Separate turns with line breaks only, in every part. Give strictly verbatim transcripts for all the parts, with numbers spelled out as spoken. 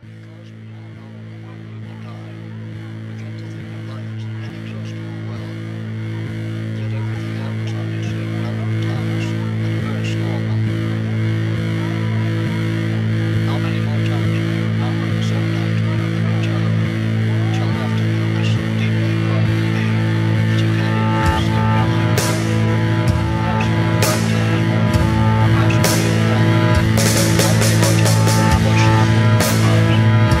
Because we all know when we will die, we get to think of life as an inexhaustible well. Yet everything happens obviously in a matter of times, and a very small number. How many more times will you remember at some night when you're very tired, shall have to focus so deeply upon your being that you can't even consider anything but life? Perhaps for a lifetime, perhaps for a lifetime. How many more times will you question the meaning of our lives?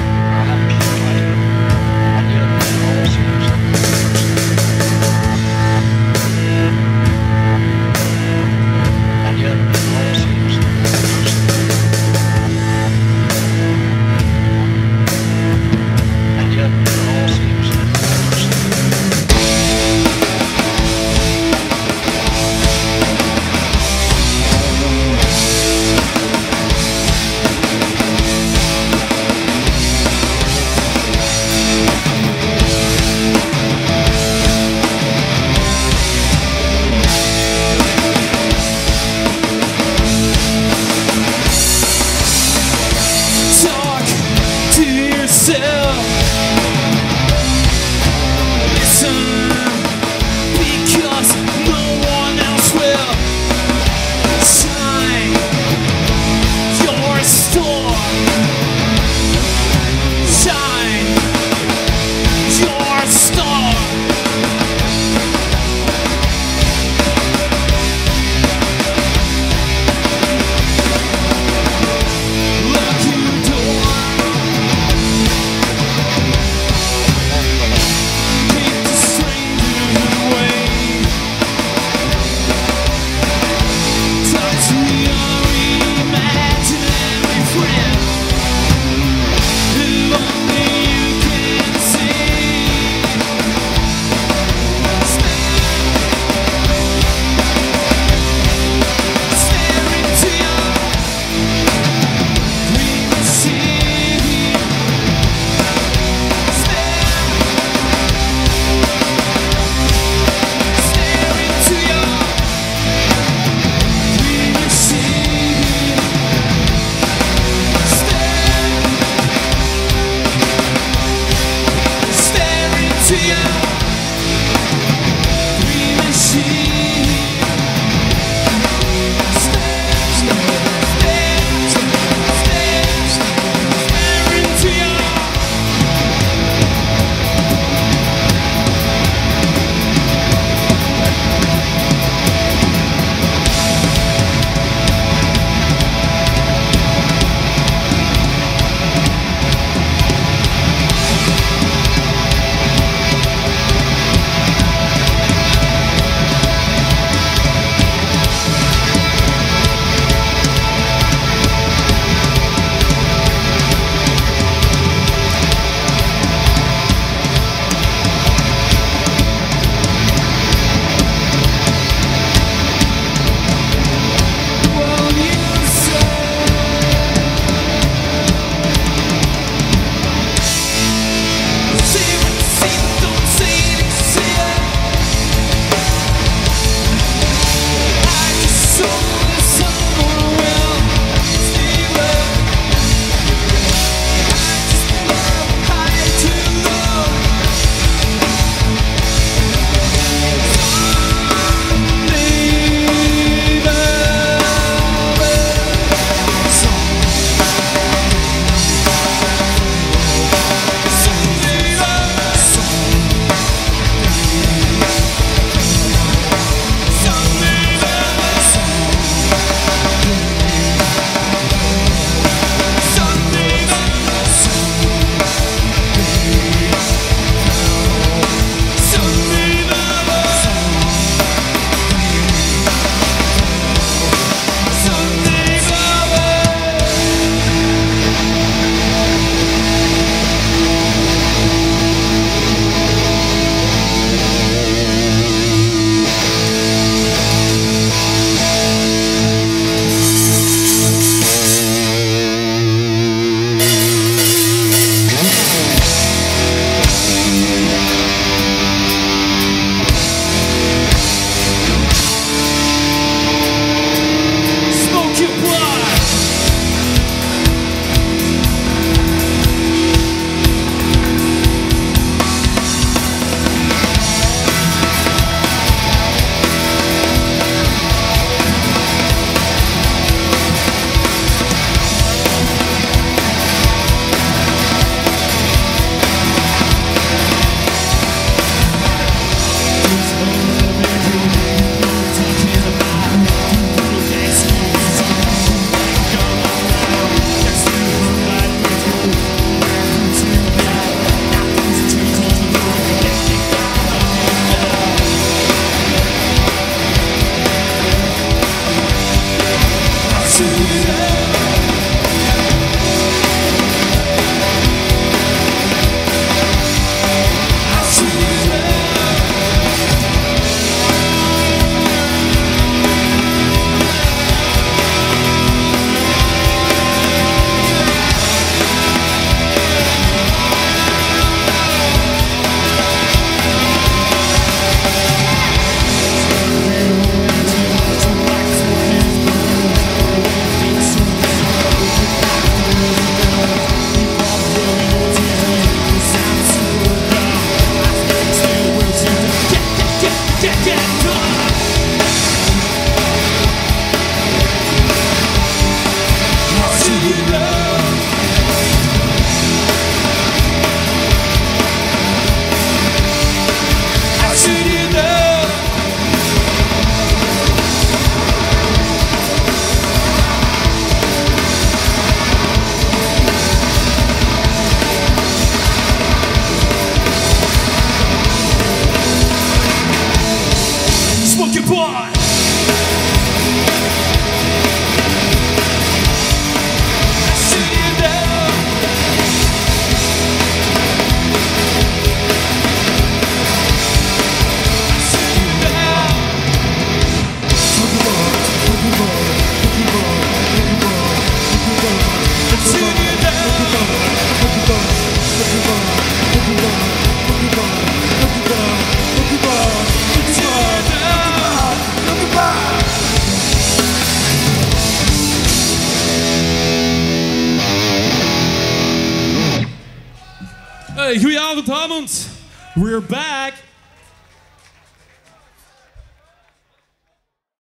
Hey, goedenavond, Hamond. We're back.